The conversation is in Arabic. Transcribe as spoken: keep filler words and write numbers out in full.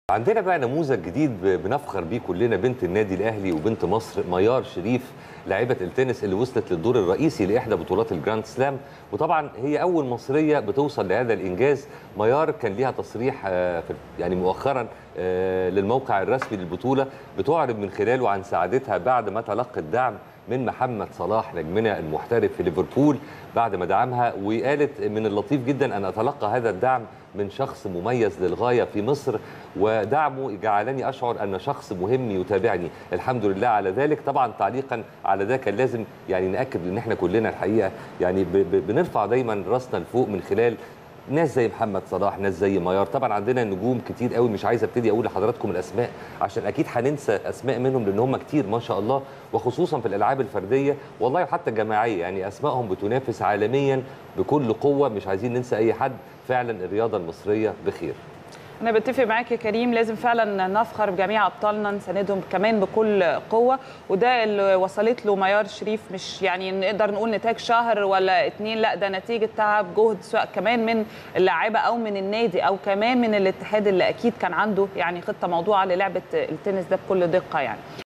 عندنا بقى نموذج جديد بنفخر بيه كلنا، بنت النادي الاهلي وبنت مصر ميار شريف، لاعبه التنس اللي وصلت للدور الرئيسي لاحدى بطولات الجراند سلام، وطبعا هي اول مصريه بتوصل لهذا الانجاز. ميار كان ليها تصريح يعني مؤخرا للموقع الرسمي للبطوله بتعرب من خلاله عن سعادتها بعد ما تلقت دعم من محمد صلاح نجمنا المحترف في ليفربول بعد ما دعمها، وقالت من اللطيف جدا ان اتلقى هذا الدعم من شخص مميز للغايه في مصر، ودعمه جعلني اشعر ان شخص مهم يتابعني، الحمد لله على ذلك. طبعا تعليقا على ده كان لازم يعني ناكد ان احنا كلنا الحقيقه يعني بنرفع دايما راسنا لفوق من خلال ناس زي محمد صلاح، ناس زي ميار. طبعا عندنا نجوم كتير قوي، مش عايز ابتدي اقول لحضراتكم الاسماء عشان اكيد هننسى اسماء منهم لان هم كتير ما شاء الله، وخصوصا في الالعاب الفرديه والله وحتى الجماعيه، يعني اسمائهم بتنافس عالميا بكل قوه، مش عايزين ننسى اي حد. فعلا الرياضه المصريه بخير. أنا بتفق معاك يا كريم، لازم فعلا نفخر بجميع أبطالنا، نساندهم كمان بكل قوة، وده اللي وصلت له ميار شريف. مش يعني نقدر نقول نتاج شهر ولا اتنين، لا ده نتيجة تعب جهد سواء كمان من اللاعبة أو من النادي أو كمان من الاتحاد اللي أكيد كان عنده يعني خطة موضوعة للعبة التنس ده بكل دقة يعني.